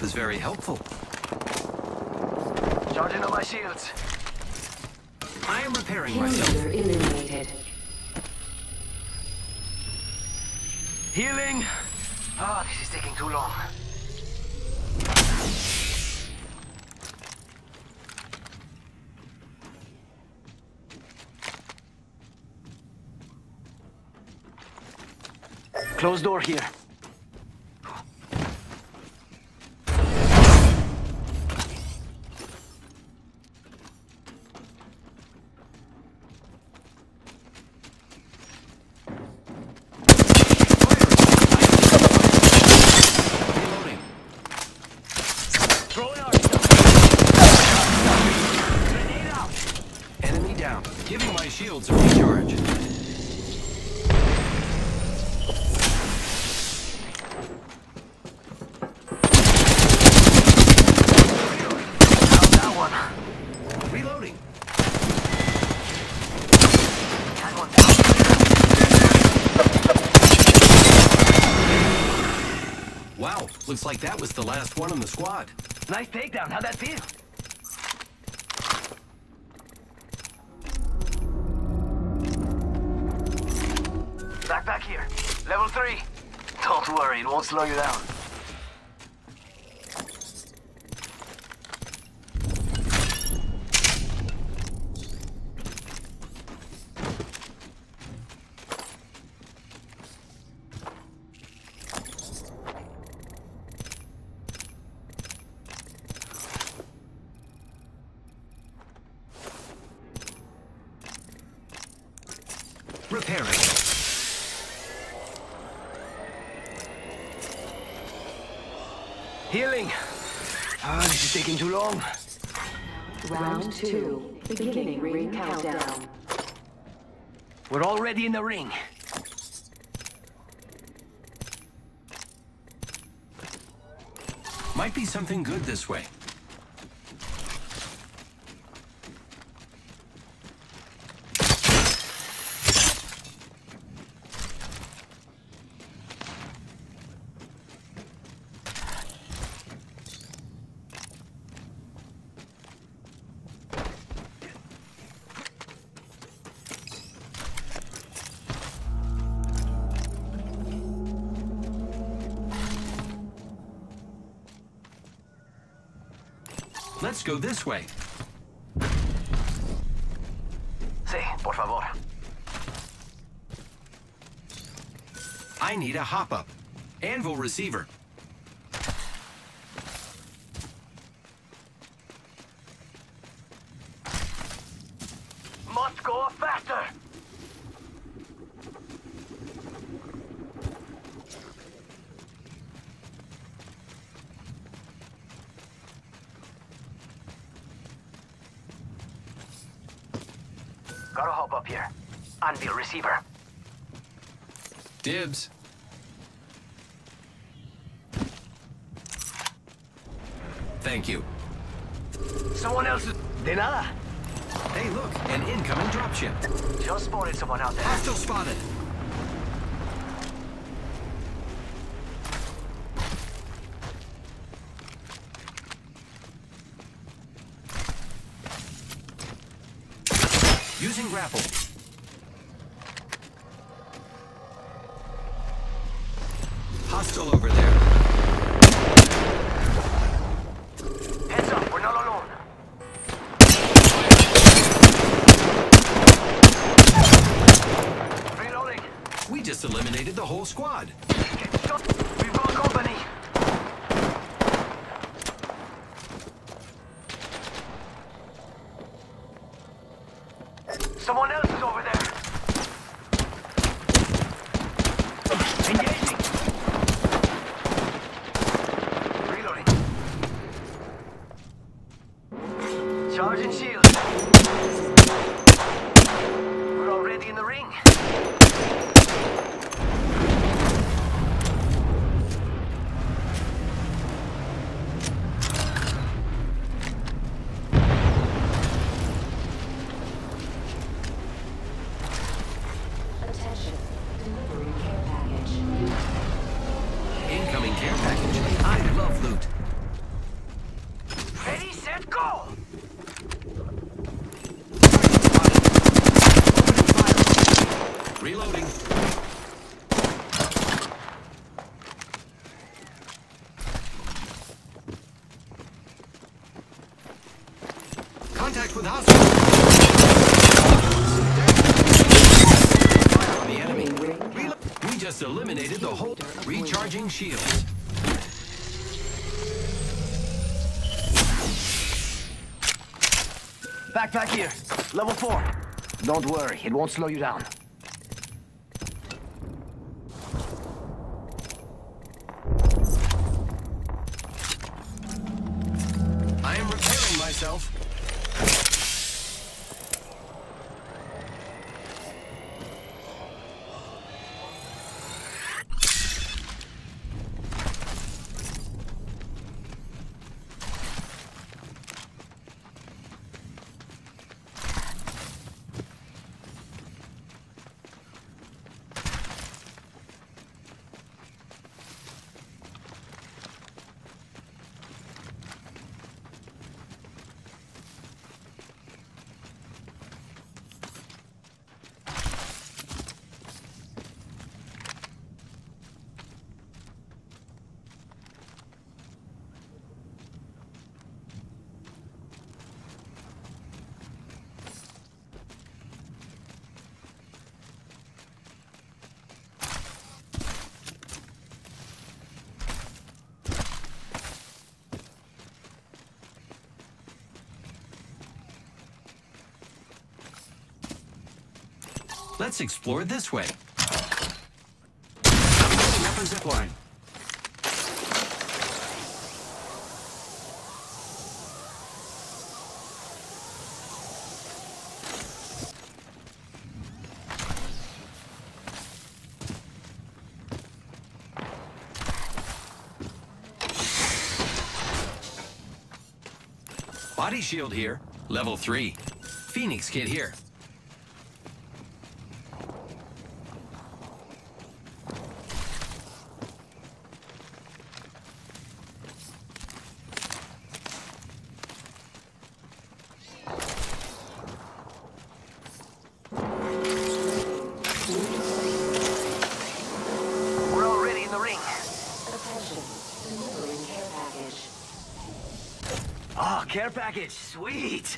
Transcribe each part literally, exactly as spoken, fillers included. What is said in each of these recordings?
is very helpful. Charging on my shields. I am repairing myself. User eliminated. Healing. Ah, oh, this is taking too long. Closed door here. Reloading. Throwing out. Grenade out. Enemy down. Giving my shields a recharge. Reloading. Wow, looks like that was the last one on the squad. Nice takedown. How'd that feel? Backpack here. Level three. Don't worry, it won't slow you down. Repairing. Healing. Ah, this is taking too long. Round two. Beginning ring countdown. We're already in the ring. Might be something good this way. Let's go this way. Sí, por favor. I need a hop-up. Anvil receiver. Must go faster. Gotta hop up here. Anvil receiver. Dibs. Thank you. Someone else is... De nada. Hey, look, an incoming dropship. Just spotted someone out there. Hostile spotted. Using grapple. Hostile over there. Heads up, we're not alone. Reloading. We just eliminated the whole squad. Get shot. We've got company. Someone else is over there. Engaging. Reloading. Charging shield. We're already in the ring. Attention. Delivering care package. Incoming care package. I love loot. Contact with hostile. Fire on the enemy. Reload. We just eliminated the whole. Recharging shields. Backpack here. Level four. Don't worry, it won't slow you down. I am repairing myself. Let's explore this way. Setting up a zip line. Body shield here. Level three. Phoenix kit here. We're already in the ring. Attention. Delivering care package. Oh, care package. Sweet.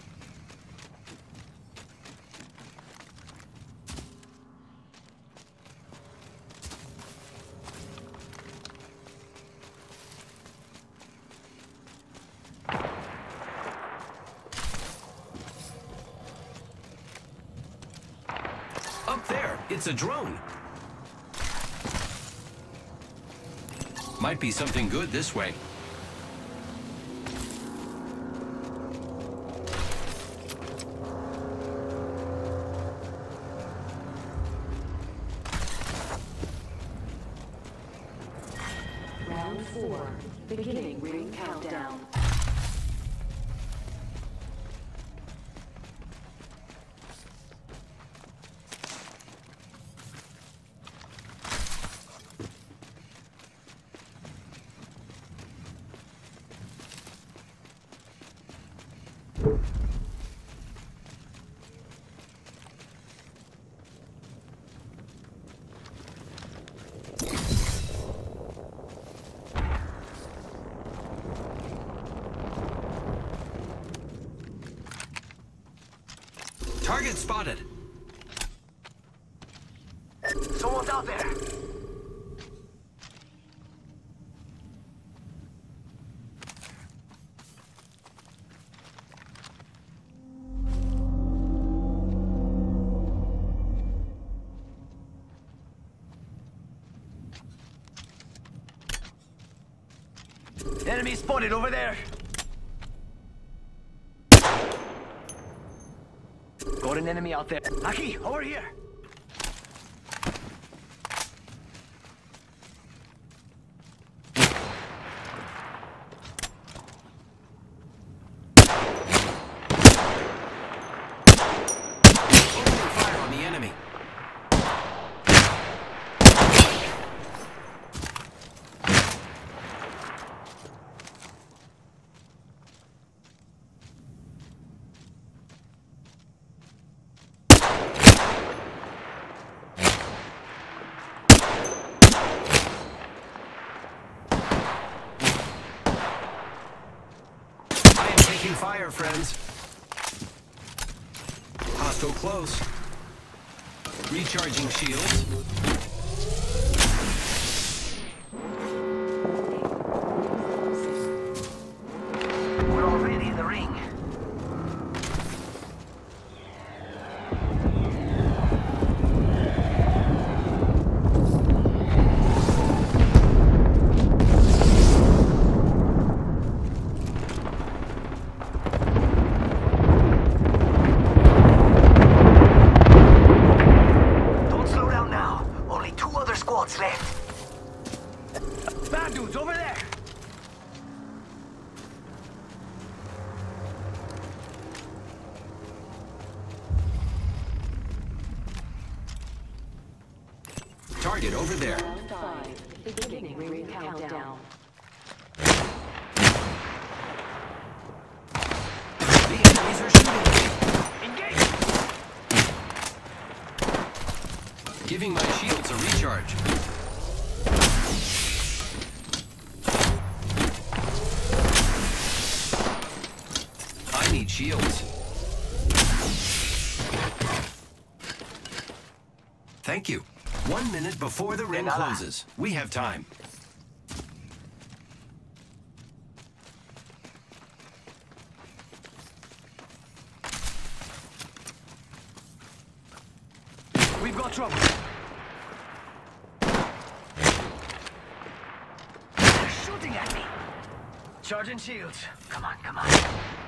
Up there, it's a drone. Might be something good this way. Round four. Beginning ring countdown. Target spotted. Someone's out there. Enemy spotted over there. Got an enemy out there. Aki, over here. Opening fire on the enemy. I am taking fire, friends. Hostile close. Recharging shields. We're already in the ring. Don't slow down now. Only two other squads left. Bad dudes over there. Target over there. Round five. Beginning ring countdown. The enemies are shooting at me. Engage. Giving my shields a recharge. I need shields. Thank you. One minute before the ring closes. We have time. We've got trouble. They're shooting at me. Charging shields. Come on, come on.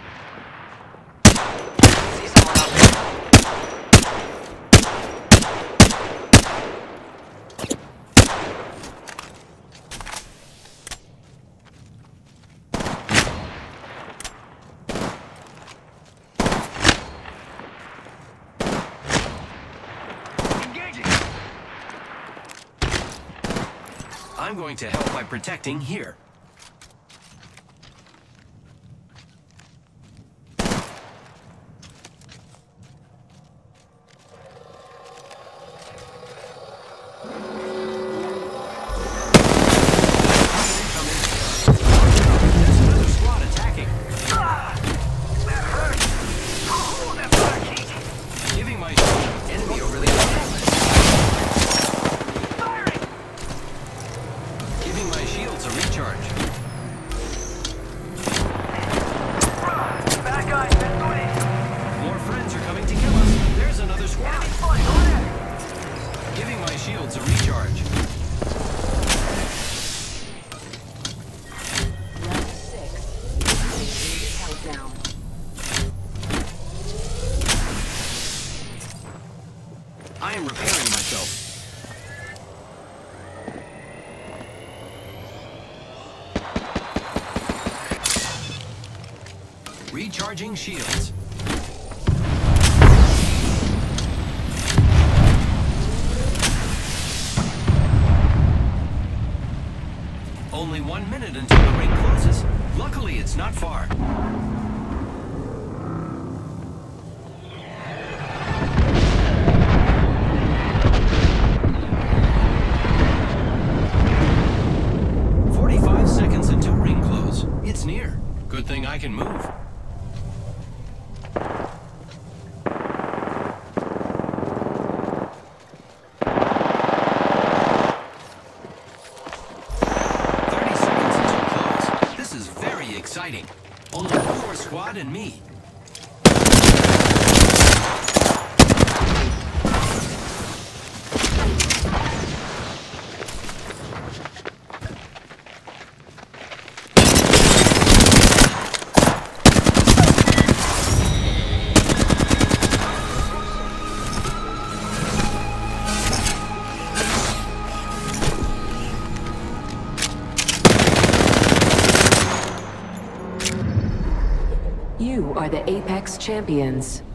See someone out there. Engaging. I'm going to help by protecting here. There's another squad attacking. Ah! That hurt. Oh, that fire. Giving my enemy over the other. Firing. Giving my shields a recharge. Ah, bad guys, been doing. More friends are coming to kill us. There's another squad. Enemy spotted over there. Giving my shields a recharge. Round six. Beginning ring countdown. I am repairing myself. Recharging shields. Only one minute until the ring closes. Luckily, it's not far. Forty-five seconds until ring close. It's near. Good thing I can move. Thirty seconds until close. This is very exciting. Only one more squad and me. You are the Apex champions.